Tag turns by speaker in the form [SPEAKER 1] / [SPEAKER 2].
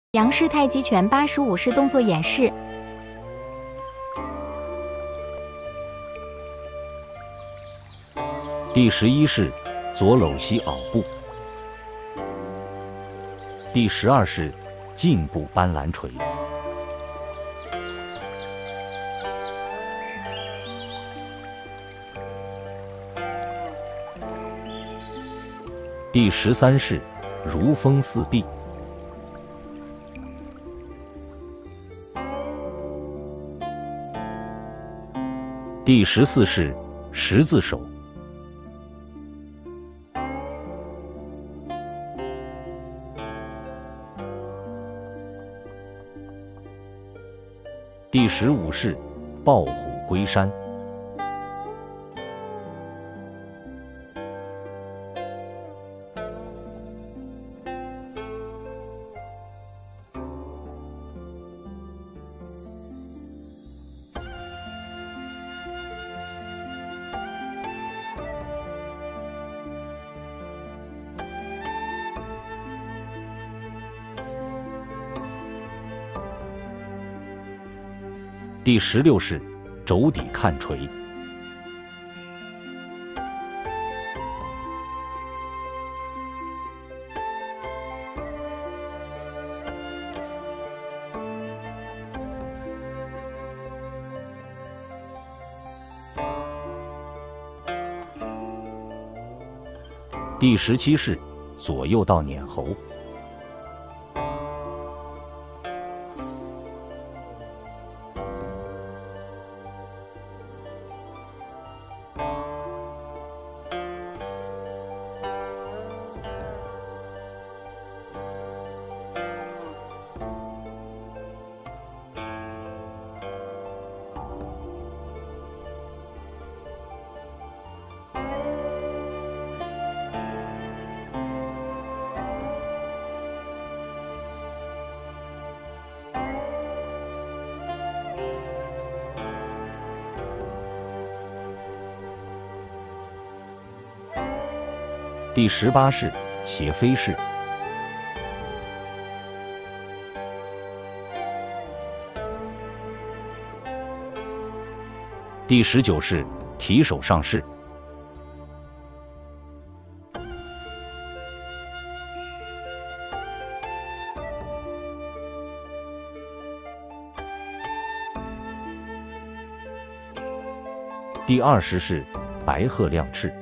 [SPEAKER 1] 杨氏太极拳85式动作演示。
[SPEAKER 2] 第11式左搂膝袄步。第12式进步斑斓锤。第13式如风似壁。第14式十字手。第15式抱虎归山。第16式肘底看锤。第17式左右倒撵猴。第18式斜飞式。第19式提手上式。第20式白鹤亮翅。